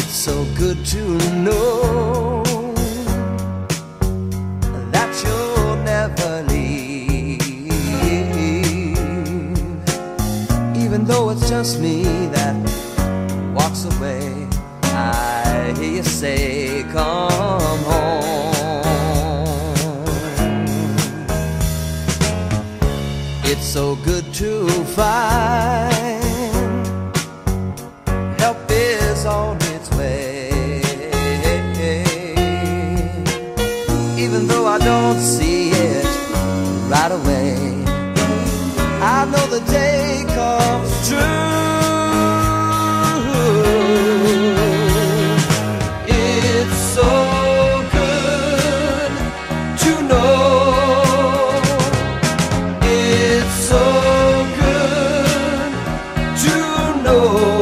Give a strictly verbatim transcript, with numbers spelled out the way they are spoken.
so good to know that you'll never leave, even though it's just me that walks away. I hear you say, come home. It's so good to find help is on its way, even though I don't see it right away. I know the day comes true. It's so good to know. It's so good to know